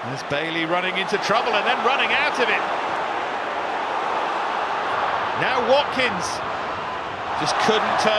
There's Bailey running into trouble and then running out of it. Now Watkins just couldn't turn.